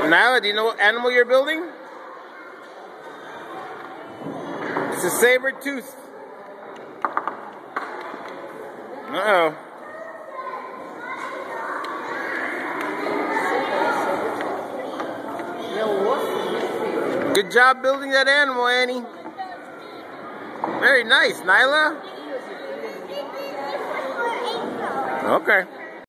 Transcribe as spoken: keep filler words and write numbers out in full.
Nyla, do you know what animal you're building? It's a saber tooth. Uh-oh. Good job building that animal, Annie. Very nice, Nyla. Okay.